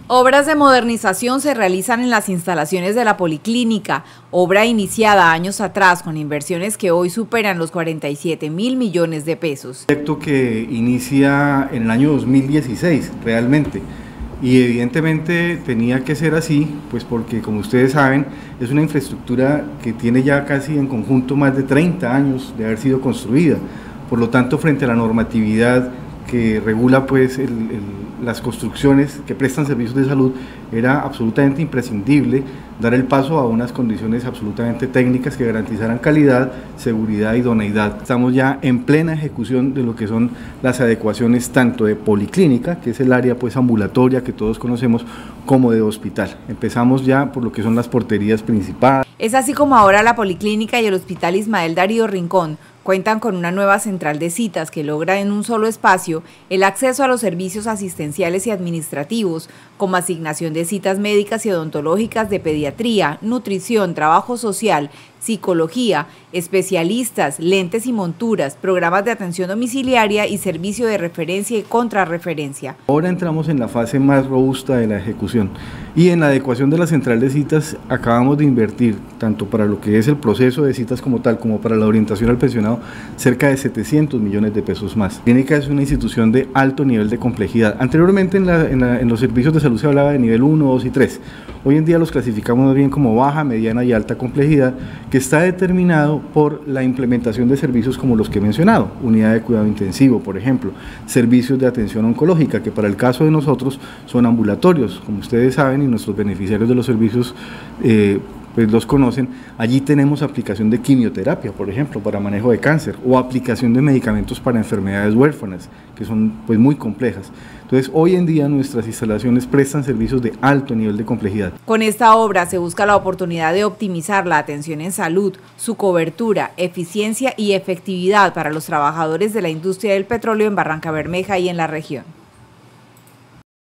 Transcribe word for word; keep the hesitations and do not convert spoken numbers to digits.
Obras de modernización se realizan en las instalaciones de la Policlínica, obra iniciada años atrás con inversiones que hoy superan los cuarenta y siete mil millones de pesos. Un proyecto que inicia en el año dos mil dieciséis realmente, y evidentemente tenía que ser así, pues porque como ustedes saben es una infraestructura que tiene ya casi en conjunto más de treinta años de haber sido construida, por lo tanto frente a la normatividad que regula pues el, el, las construcciones que prestan servicios de salud, era absolutamente imprescindible dar el paso a unas condiciones absolutamente técnicas que garantizaran calidad, seguridad y idoneidad. Estamos ya en plena ejecución de lo que son las adecuaciones tanto de policlínica, que es el área pues ambulatoria que todos conocemos, como de hospital. Empezamos ya por lo que son las porterías principales. Es así como ahora la Policlínica y el Hospital Ismael Darío Rincón cuentan con una nueva central de citas que logra en un solo espacio el acceso a los servicios asistenciales y administrativos, como asignación de citas médicas y odontológicas de pediatría, nutrición, trabajo social, psicología, especialistas, lentes y monturas, programas de atención domiciliaria y servicio de referencia y contrarreferencia. Ahora entramos en la fase más robusta de la ejecución y en la adecuación de la central de citas acabamos de invertir, tanto para lo que es el proceso de citas como tal, como para la orientación al pensionado, cerca de setecientos millones de pesos más. La clínica es una institución de alto nivel de complejidad. Anteriormente en, la, en, la, en los servicios de salud se hablaba de nivel uno, dos y tres. Hoy en día los clasificamos más bien como baja, mediana y alta complejidad, que está determinado por la implementación de servicios como los que he mencionado, unidad de cuidado intensivo, por ejemplo, servicios de atención oncológica, que para el caso de nosotros son ambulatorios, como ustedes saben, y nuestros beneficiarios de los servicios eh, pues los conocen. Allí tenemos aplicación de quimioterapia, por ejemplo, para manejo de cáncer, o aplicación de medicamentos para enfermedades huérfanas, que son pues muy complejas. Entonces, hoy en día nuestras instalaciones prestan servicios de alto nivel de complejidad. Con esta obra se busca la oportunidad de optimizar la atención en salud, su cobertura, eficiencia y efectividad para los trabajadores de la industria del petróleo en Barrancabermeja y en la región.